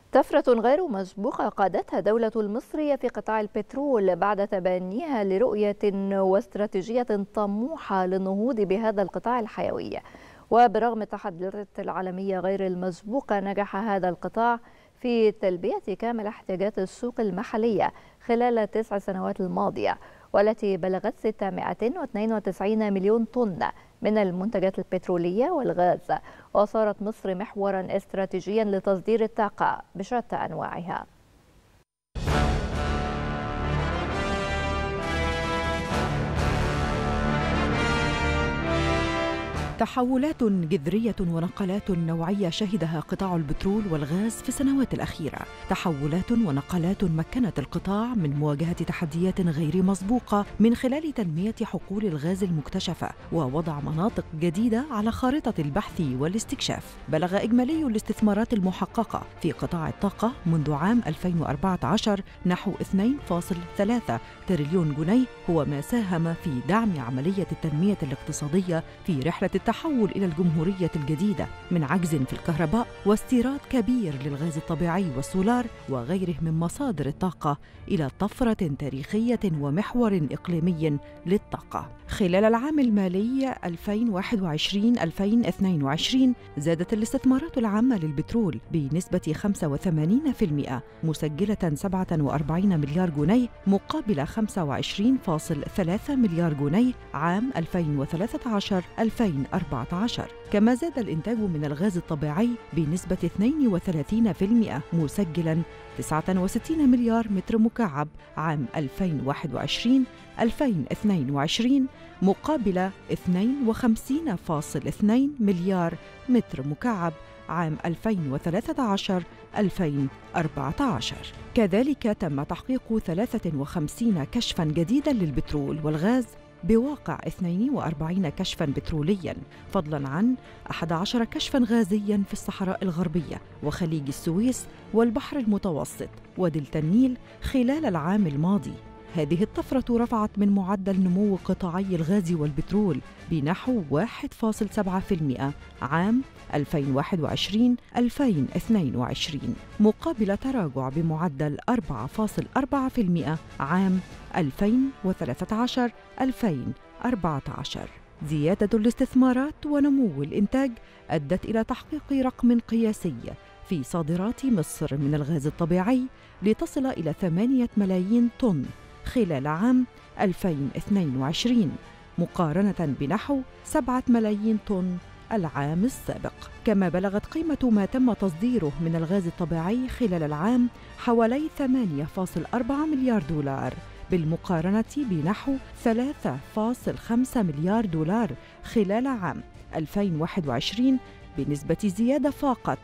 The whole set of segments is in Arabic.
طفرة غير مسبوقة قادتها دولة المصرية في قطاع البترول بعد تبنيها لرؤية واستراتيجية طموحة للنهوض بهذا القطاع الحيوي. وبرغم التحديات العالمية غير المسبوقة، نجح هذا القطاع في تلبية كامل احتياجات السوق المحلية خلال ال9 سنوات الماضية، والتي بلغت 692 مليون طن من المنتجات البترولية والغاز. وصارت مصر محورا استراتيجيا لتصدير الطاقة بشتى أنواعها. تحولات جذرية ونقلات نوعية شهدها قطاع البترول والغاز في السنوات الأخيرة، تحولات ونقلات مكنت القطاع من مواجهة تحديات غير مسبوقة من خلال تنمية حقول الغاز المكتشفة ووضع مناطق جديدة على خارطة البحث والاستكشاف. بلغ إجمالي الاستثمارات المحققة في قطاع الطاقة منذ عام 2014 نحو 2.3 تريليون جنيه، هو ما ساهم في دعم عملية التنمية الاقتصادية في رحلة التحول إلى الجمهورية الجديدة من عجز في الكهرباء واستيراد كبير للغاز الطبيعي والسولار وغيره من مصادر الطاقة إلى طفرة تاريخية ومحور إقليمي للطاقة. خلال العام المالي 2021-2022 زادت الاستثمارات العامة للبترول بنسبة 85%، مسجلة 47 مليار جنيه مقابل 25.3 مليار جنيه عام 2013-2014. كما زاد الإنتاج من الغاز الطبيعي بنسبة 32%، مسجلاً 69 مليار متر مكعب عام 2021-2022 مقابل 52.2 مليار متر مكعب عام 2013-2014. كذلك تم تحقيق 53 كشفاً جديداً للبترول والغاز بواقع 42 كشفاً بترولياً، فضلاً عن 11 كشفاً غازياً في الصحراء الغربية وخليج السويس والبحر المتوسط ودلتا النيل خلال العام الماضي. هذه الطفرة رفعت من معدل نمو قطاعي الغاز والبترول بنحو 1.7% عام 2021-2022 مقابل تراجع بمعدل 4.4% عام 2013-2014. زيادة الاستثمارات ونمو الإنتاج أدت إلى تحقيق رقم قياسي في صادرات مصر من الغاز الطبيعي لتصل إلى 8 ملايين طن خلال عام 2022 مقارنة بنحو 7 ملايين طن العام السابق. كما بلغت قيمة ما تم تصديره من الغاز الطبيعي خلال العام حوالي 8.4 مليار دولار بالمقارنة بنحو 3.5 مليار دولار خلال عام 2021 بنسبة زيادة فاقت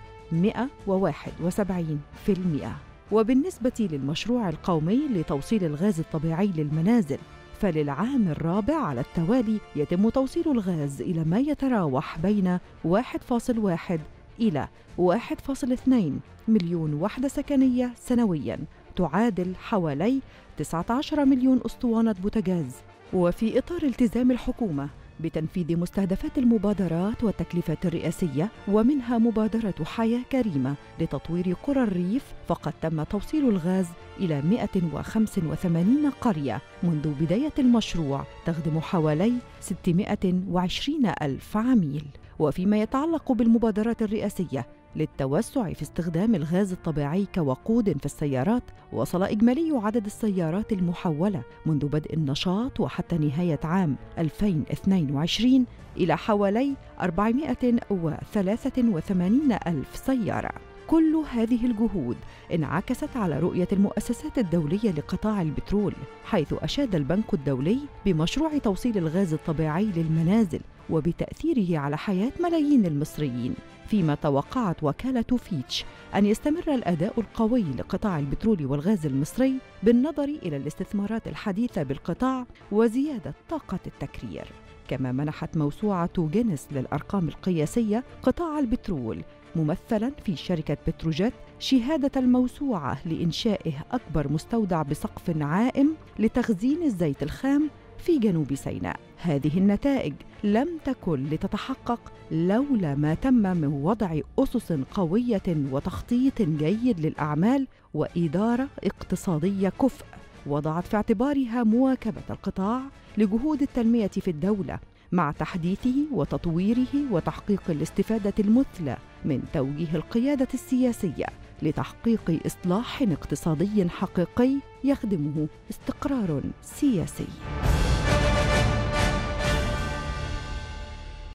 171%. وبالنسبة للمشروع القومي لتوصيل الغاز الطبيعي للمنازل، فللعام الرابع على التوالي يتم توصيل الغاز إلى ما يتراوح بين 1.1 إلى 1.2 مليون وحدة سكنية سنوياً، تعادل حوالي 19 مليون أسطوانة بوتاجاز. وفي إطار التزام الحكومة بتنفيذ مستهدفات المبادرات والتكليفات الرئاسية ومنها مبادرة حياة كريمة لتطوير قرى الريف، فقد تم توصيل الغاز إلى 185 قرية منذ بداية المشروع، تخدم حوالي 620 ألف عميل. وفيما يتعلق بالمبادرات الرئاسية للتوسع في استخدام الغاز الطبيعي كوقود في السيارات، وصل إجمالي عدد السيارات المحولة منذ بدء النشاط وحتى نهاية عام 2022 إلى حوالي 483 ألف سيارة. كل هذه الجهود انعكست على رؤية المؤسسات الدولية لقطاع البترول، حيث أشاد البنك الدولي بمشروع توصيل الغاز الطبيعي للمنازل وبتأثيره على حياة ملايين المصريين، فيما توقعت وكالة فيتش أن يستمر الأداء القوي لقطاع البترول والغاز المصري بالنظر إلى الاستثمارات الحديثة بالقطاع وزيادة طاقة التكرير. كما منحت موسوعة جينيس للأرقام القياسية قطاع البترول ممثلا في شركة بتروجيت شهادة الموسوعة لإنشائه أكبر مستودع بسقف عائم لتخزين الزيت الخام في جنوب سيناء. هذه النتائج لم تكن لتتحقق لولا ما تم من وضع أسس قوية وتخطيط جيد للأعمال وإدارة اقتصادية كفء وضعت في اعتبارها مواكبة القطاع لجهود التنمية في الدولة مع تحديثه وتطويره وتحقيق الاستفادة المثلى من توجيه القيادة السياسية لتحقيق إصلاح اقتصادي حقيقي يخدمه استقرار سياسي.